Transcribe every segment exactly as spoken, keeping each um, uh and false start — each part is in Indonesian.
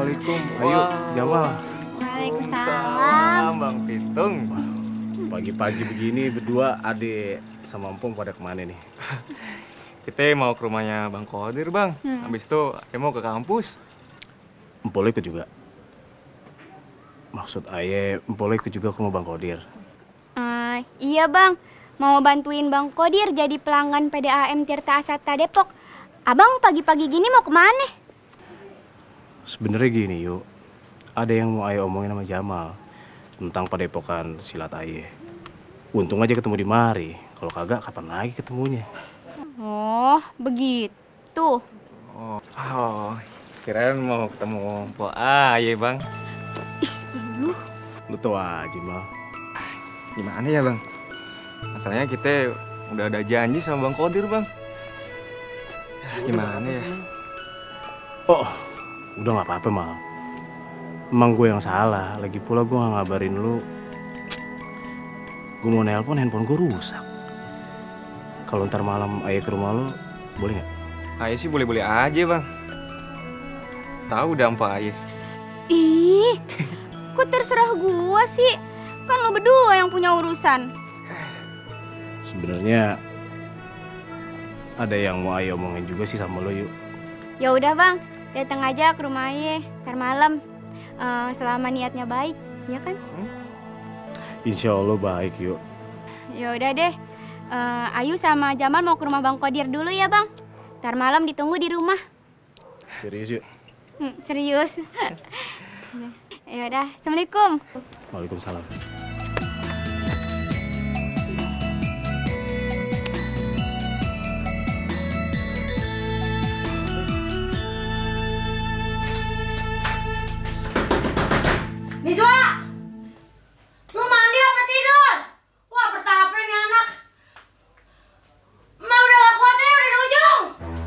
Assalamualaikum. Ayo, Jamal. Waalaikumsalam. Bang Pitung. Pagi-pagi begini berdua adik sama Empong pada kemana nih? Kita mau ke rumahnya Bang Kodir, Bang. Hmm. Habis itu kita mau ke kampus. Empol ikut juga. Maksud Aye, Empol ikut juga ke rumah Bang Kodir. Uh, iya bang, mau bantuin Bang Kodir jadi pelanggan P D A M Tirta Asata Depok. Abang pagi-pagi gini mau kemana? Sebenarnya gini yuk, ada yang mau Aye omongin sama Jamal tentang padepokan silat Aye. Untung aja ketemu di mari, kalau kagak kapan lagi ketemunya? Oh, begitu. Oh, oh kirain mau ketemu Po Aye, Bang. Ih, lu. Lu tau aja, Mal. Gimana ya, Bang? Masalahnya kita udah ada janji sama Bang Kodir, Bang. Gimana ya? Oh, udah gak apa-apa, Mal. Emang gue yang salah, lagi pula gue gak ngabarin lu. Gue mau nelpon, handphone gue rusak. Kalau ntar malam Aye ke rumah lo, boleh gak? Aye sih boleh-boleh aja, Bang. Tahu dampak Aye. Ih, kok terserah gua sih? Kan lo berdua yang punya urusan. Sebenarnya ada yang mau Aye omongin juga sih sama lo yuk. Ya udah bang, datang aja ke rumah Aye ntar malam. Uh, selama niatnya baik, ya kan? Insya Allah baik yuk. Ya udah deh. Uh, Ayu sama Jamal mau ke rumah Bang Kodir dulu ya bang. Ntar malam ditunggu di rumah. Serius yuk? Hmm, serius. Ya udah, assalamualaikum. Waalaikumsalam. Nizwa! Lu mandi apa tidur? Wah, betapa nih anak. Emak udah gak kuat ya, udah di ujung.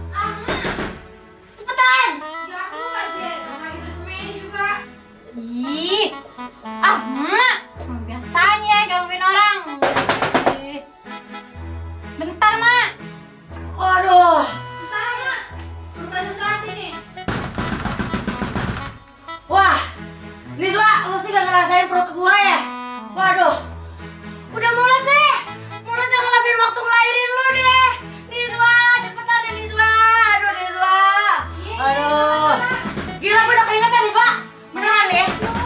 Cepetan! Ganggu aja, lagi bersemedi juga. Ih, ah emak, biasanya gangguin orang. Ih. Bentar mak. Waduh. Bentar mak, udah konsentrasi nih. Wah, Nizwa, lu sih gak ngerasain perut gua ya? Waduh. Udah mules deh. Mules yang ngelakuin waktu ngelahirin lu deh. Nizwa, cepetan deh Nizwa. Aduh Nizwa. Aduh. Gila, gue udah keringetan Nizwa. Beneran ya?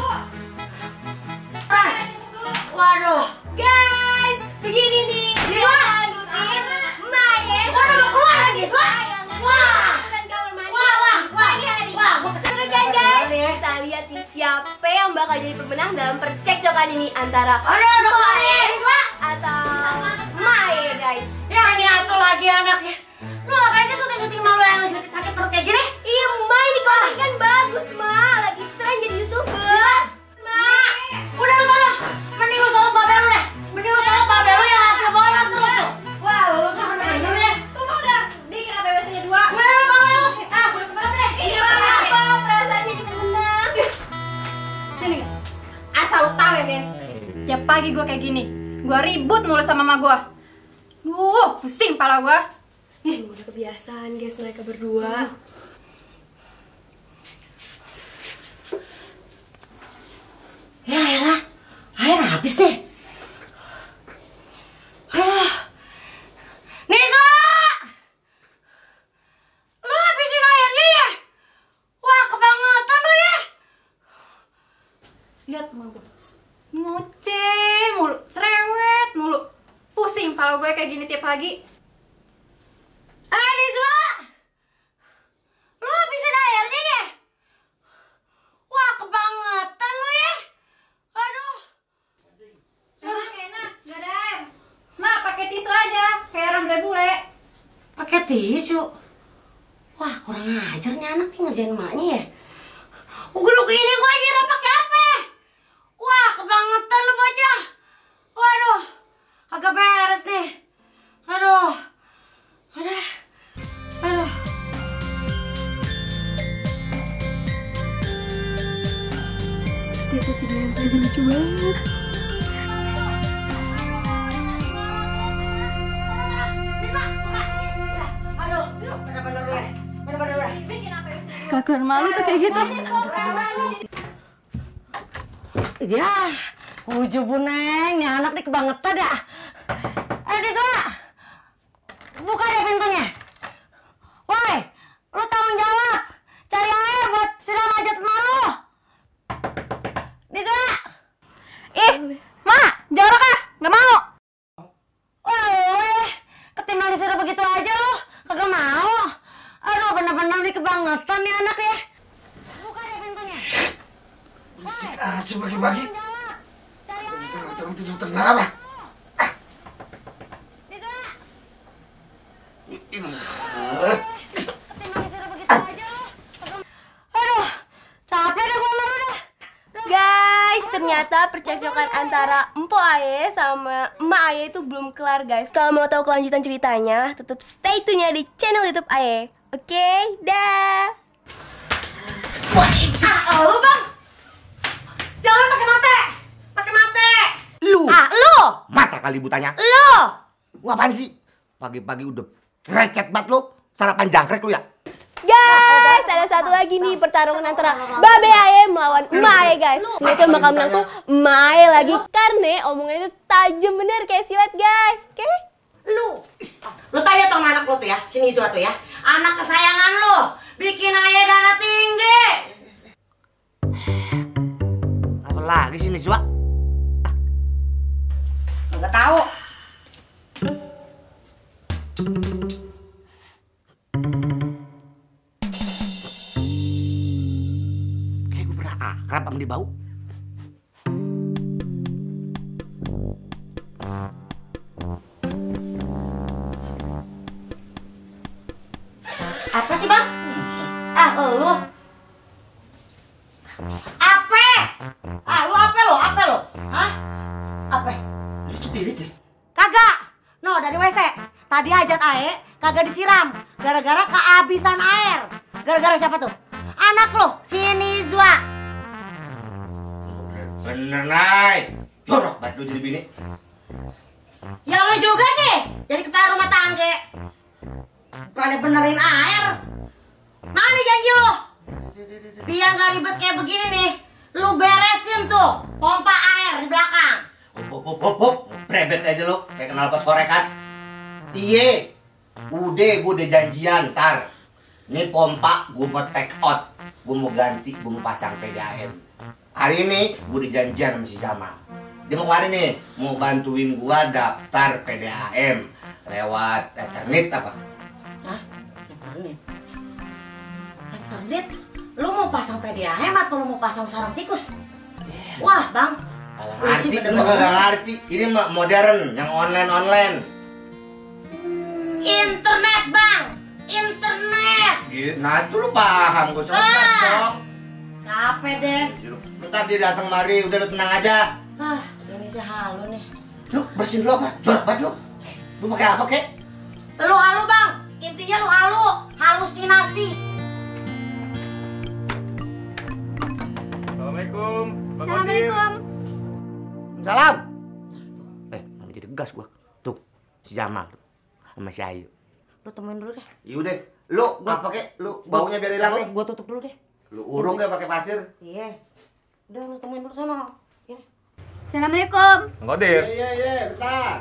Ah. Waduh. Guys, begini nih. Nizwa. Lanjutin Maya. Waduh, mau keluar lagi Nizwa. Wah. Dan kamar mandi. Wah, wah, wah. Pagi hari. Wah, gua Seru kan guys? Bener ya. Kita lihat nih siapa yang bakal jadi pemenang dalam percekcokan ini antara Aduh, udah keluar nih Nizwa. atau Maya guys. Ya ini atuh lagi anaknya. Lu ngapain sih syuting-syuting malu yang lagi sakit perut kayak gini? Iya, Ma, ini konten kan bagus, Ma. Lagi tren jadi YouTuber. Ma. Udah lu sana. Mending lu sholat babel lu deh. Mending lu sholat babel lu yang hati bolan terus tuh. Wah, lu sih bener-bener ya. Tuh, Ma, udah bikin A P W S-nya dua. Udah lu babel lu. Ah, udah kebelet deh. Ini apa? Perasaan jadi pemenang. Sini, guys. Asal lu tahu ya, guys. Tiap pagi gue kayak gini. Gue ribut mulu sama mama gue. Duh, pusing pala gue. Ih, udah kebiasaan, guys, mereka berdua. Ya elah, air habis deh. Aduh. Nizwa! Lu habisin airnya ya? Wah, kebangetan lu ya. Lihat mama gue. Ngoceh mulu, cerewet mulu. Pusing pala gue kayak gini tiap pagi. Eh, Nizwa! Lu habisin airnya ya? Wah, kebangetan lu ya. Aduh. Emang enak, gak ada air. Ma, pakai tisu aja, kayak orang bule-bule. Pakai tisu. Wah, kurang ajar nih anak nih ngerjain emaknya ya. Ugeluk ini gue kira pakai apa? Wah, kebangetan lu bocah. Waduh, kagak beres nih. Aduh. Aduh. Aduh. Dia putihnya yang tadi lucu banget. Nizwa, buka. Aduh, bener-bener lu ya. Bener-bener lu ya. Bikin apa ya? kagak malu tuh kayak gitu. Ya, ujub Neng, nih anak nih kebangetan dah. Eh, Diswa, buka deh pintunya. Woi, lu tanggung jawab. Cari air buat siram hajat emak lu. Diswa. Ih, Mak, jorok ah, nggak mau. Woi, ketimbang disuruh begitu aja lu, kagak mau. Aduh, bener-bener nih kebangetan nih anak ya. Buka deh pintunya. Berisik aja pagi-pagi. Gak bisa ngeliat orang tidur tengah apa? Ah. Aduh, capek deh gue malu deh. Guys, ternyata percekcokan antara Empo Aye sama Emak Aye itu belum kelar guys. Kalau mau tahu kelanjutan ceritanya, tetap stay tune-nya di channel YouTube Aye. Oke, dah. Wah, ah, lu bang. Jalan pakai mata. Pakai mata. Lu? Ah, lu. Mata kali butanya. Lu. Lu apaan sih? Pagi-pagi udah recet banget lu. Sarapan jangkrik lu ya? Guys, ada satu lagi nih pertarungan antara Babe Aye melawan Emak Aye guys. Ini coba bakal menang tuh Emak Aye lagi karena omongannya tuh tajam bener kayak silet guys. Oke? Lu. Lu tanya tuh sama anak lu tuh ya. Sini Zwa tuh ya. Anak kesayangan lu. Bikin Aye darah tinggi. Apa lagi sih nih, Zwa? Enggak tahu. Kayak gue pernah akrab sama dia bau. Apa sih bang? Ah lu. Apa? Ah lu apa lo? Apa lo? Hah? Apa? Itu pirit ya? Kagak. No dari W C. Tadi hajat Aye kagak disiram. Gara-gara kehabisan air. Gara-gara siapa tuh? Anak lo, si Nizwa. Bener, Nay. Jorok banget lu jadi bini. Ya lo juga sih. Jadi kepala rumah tangga. Bukannya benerin air. Mana janji lo? Biar gak ribet kayak begini nih. Lu beresin tuh pompa air di belakang. Hop, hop, hop, hop. Brebet aja lu. Kayak kenal pot korekan. Iye. Udah, gue udah janjian, ntar. Ini pompa gue mau take out. Gue mau ganti, gue mau pasang P D A M. Hari ini gue udah janjian sama si Jamal. Dia mau kemarin nih, mau bantuin gue daftar P D A M lewat Ethernet apa? Hah? Ethernet? Ethernet? Lu mau pasang P D A M atau lu mau pasang sarang tikus? Wah bang, Kagak lu sih ngerti, bener-bener. gue kagak ngerti. Ini mah modern, yang online-online. Internet bang, internet. Gitu. Nah itu lu paham, gue sosok Ah. dong. Capek deh. Ntar dia datang mari, udah lu tenang aja. Ah, ini sih halu nih. Lu bersihin dulu apa? Jorok banget lu. Lu pakai apa kek? Lu halu bang, intinya lu halu, halusinasi. Assalamualaikum. Bang Kodir. Assalamualaikum. Salam. Eh, mana jadi gas gua. Tuh, si Jamal tuh. Sama si Ayu. Lu temuin dulu deh. Yaudah, lu apa kek? Lu baunya biar hilang nih. Gua tutup dulu deh. Lu urung ya pakai pasir. Iya. Udah lu temuin dulu sono. Ya. Assalamualaikum. Bang Kodir. Iya, iya, bentar.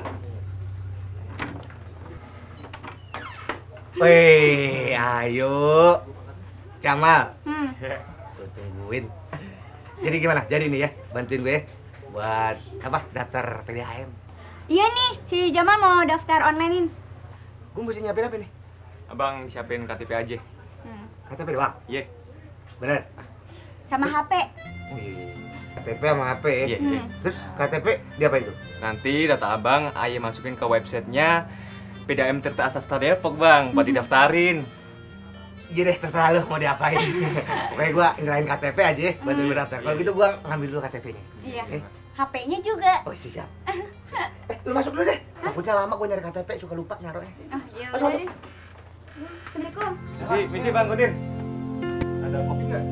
Wih, ayo. Jamal, Hmm. gua tungguin. Jadi gimana? Jadi nih ya, bantuin gue buat apa? Daftar P D A M. Iya nih, si Jamal mau daftar online-in. Gue mesti nyiapin apa nih? Abang siapin K T P aja. Hmm. K T P doang? Iya. Bener? Sama H P. Oh iya. K T P sama H P ya? Iya, iya. Hmm. Terus K T P diapain tuh? Nanti data abang Aye masukin ke websitenya P D A M Tirta Asasta Depok bang, buat didaftarin. Iya deh, terserah lu mau diapain. Pokoknya gua nyerahin K T P aja ya, bantuin gue daftar. Kalau gitu gua ngambil dulu K T P-nya. Iya. Eh, H P-nya juga. oh siap. Eh, lu masuk dulu deh. Takutnya lama gua nyari K T P, suka lupa naruhnya. Oh, iya Masuk, udah masuk. deh. Assalamualaikum. Misi, misi Bang Kodir. Ada kopi nggak?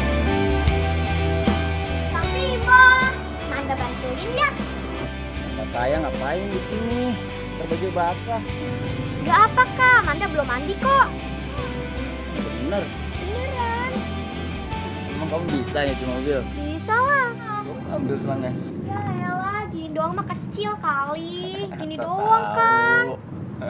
Bang Bimo, mana bantuin ya? Kaya ngapain di sini? Terbaju basah. Gak apa kak, Manda belum mandi kok. Bener. Beneran. Emang kamu bisa nyuci mobil? Bisa lah. Yuk, ambil selangnya. Ya elah, gini doang mah kecil kali. Gini Asal doang kan. tahu.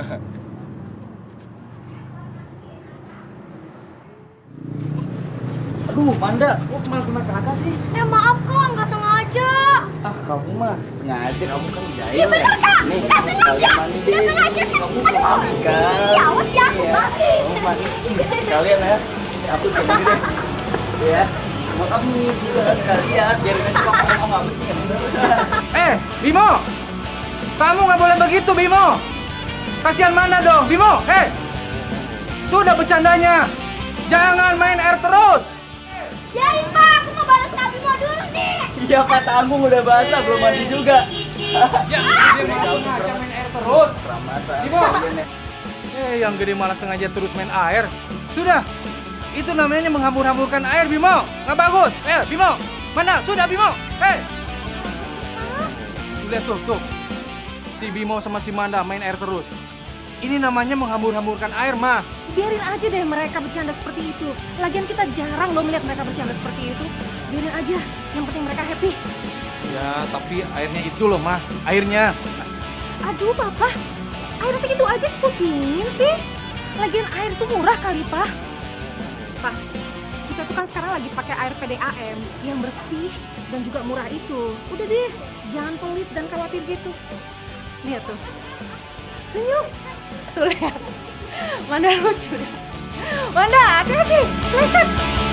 Aduh, Manda, kok kemana-kemana kakak sih? Eh maaf kak, nggak sengaja. Ah, kamu mah sengaja, kamu kan jahil Iya bener ya. kak, Nih, nggak sengaja. kalian mandi deh. Nggak sengaja. Kamu Aduh, mandi kan? ya awas ya. Iya, kamu mandi. Kalian ya, aku pegang deh. Ya, mau kamu juga sekalian, biar nggak cuma ngomong apa sih yang bener. Eh, Bimo! Kamu nggak boleh begitu, Bimo! Kasihan Manda dong, Bimo! Eh! Sudah bercandanya! Jangan main air terus! Biarin pak, aku mau balas Kak Bimo dulu nih. Iya, Pak Tanggung udah basah, belum mandi juga. Ya, dia malah sengaja main air terus! Keramatan. Bimo! Eh, yang gede malah sengaja terus main air. Sudah! Itu namanya menghambur-hamburkan air, Bimo! Nggak bagus! Eh, Bimo! Mana? Sudah, Bimo! Eh! Lihat tuh, tuh. Si Bimo sama si Manda main air terus. Ini namanya menghambur-hamburkan air, mah. Biarin aja deh mereka bercanda seperti itu. Lagian kita jarang loh melihat mereka bercanda seperti itu. Biarin aja, yang penting mereka happy. Ya, tapi airnya itu loh, mah. Airnya. Aduh, Papa. Air segitu aja pusingin sih. Lagian air itu murah kali, Pak. Pak, kita tuh kan sekarang lagi pakai air P D A M yang bersih dan juga murah itu. Udah deh, jangan pelit dan khawatir gitu. Lihat tuh. Senyum. Tuh lihat. Manda lucu. Manda, hati-hati. Pleset.